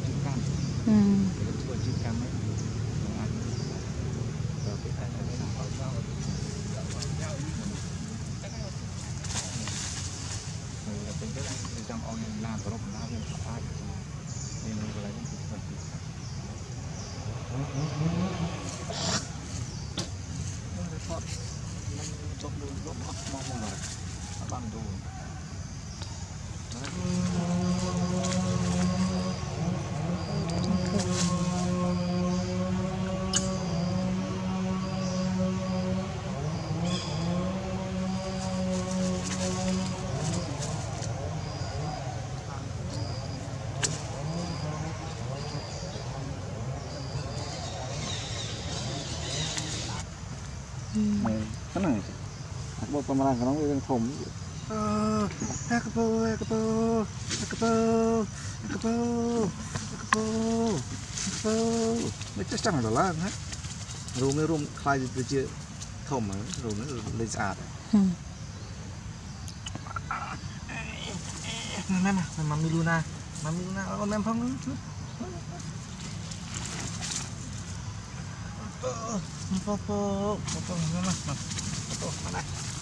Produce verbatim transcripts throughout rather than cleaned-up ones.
chữ cam ừ vừa chữ cam ấy ăn rồi cái này là ngườiเป็นเรื่องที่จังเอาอย่างลาบรบลาบอย่างสบายนี่มันอะไรต้องฝึกฝึกมันทอดมันจบดูลบมองมองเลยบังดู cái này bộ phần làm của nó với thùng Hakapo, Hakapo, Hakapo, Hakapo, Hakapo, Hakapo. Mấy chắc chắn là lá hết. Rồi mới rung khai từ chưa thùng mà rồi nó lên sạt. Mẹ mà, mami Luna, mami Luna, con em không chút. Popo, popo, popo, mama, popo, mana?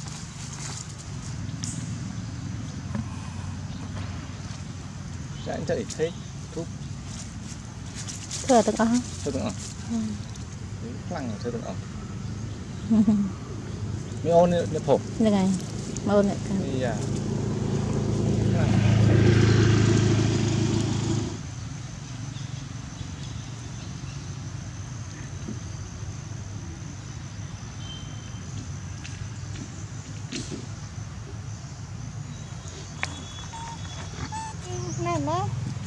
Anh chạy thế thúc thừa từng ông thừa từng ông lăng thừa từng ông mi ôn nè phổ như này mà ôn lại cả dạ này nó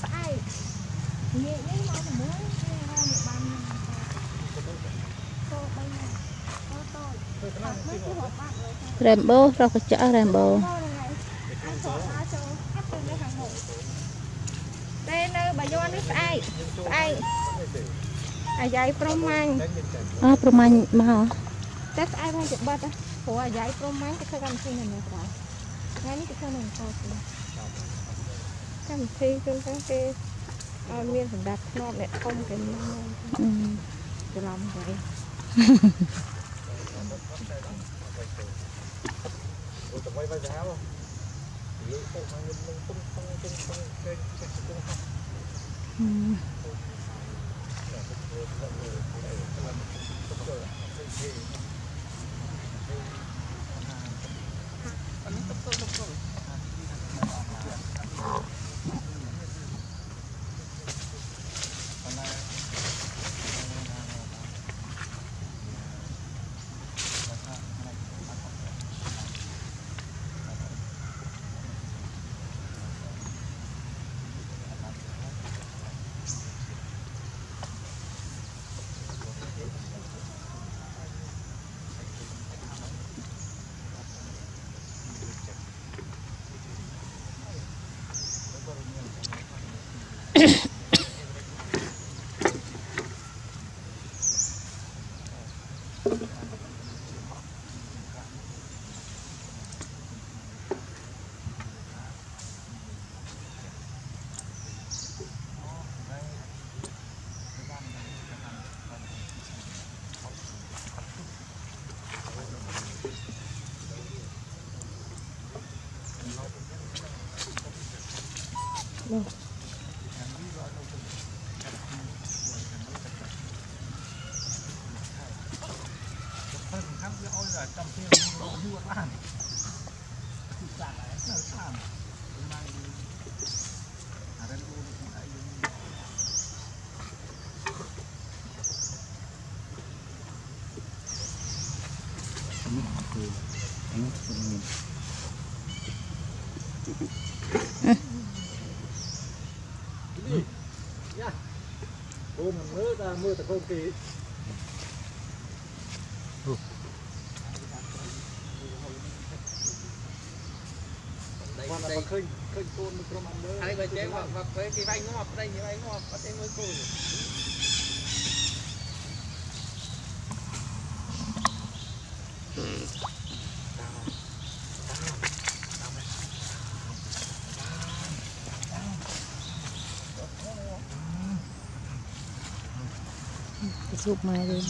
Rainbow rau cải chả Rainbow đây nơi bà Doan nước ai ai ai dạy promanh à promanh mà hả tết ai phải chụp bát á của ai dạy promanh cái khăn phi này nữa ngay cái khăn này thôi khăn phi trong cái cái miên thành đặt nó lại không cái cái lòng vậy quay vai giáo không? Thì không phải mình không không không không cái cái cái không. Ôm mưa ta mưa ta không kỹ. Đây đây khơi khơi côn micro ăn nữa. Đây bây giờ hoặc hoặc với cái vai ngọt đây như vai ngọt có thể mới côn. chụp mai đi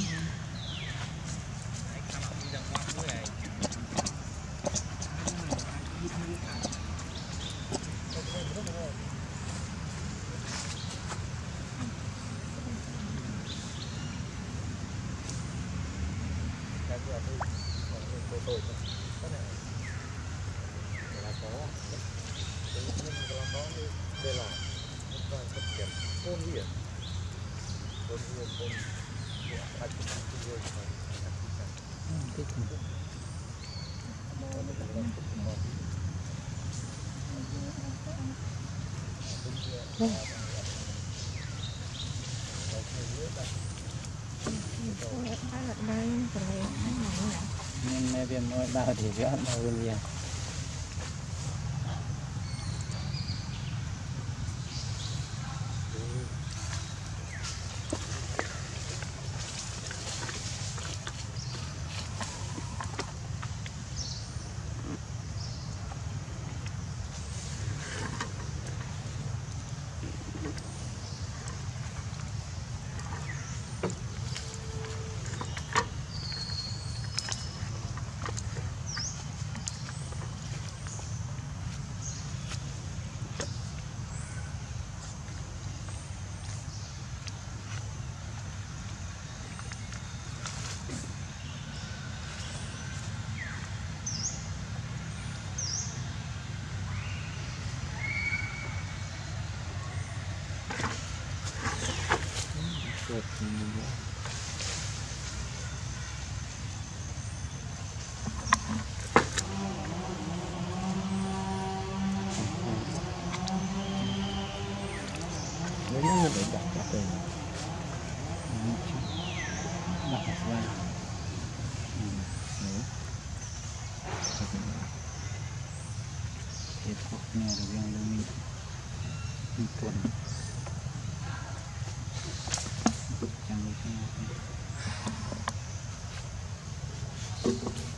nên mấy viên nói bao thì rất bao nhiêu nhiều Good. Lấy nó để đặt cả từ đặt ra hết cuộc nhà được yang lumi đi tuần chẳng được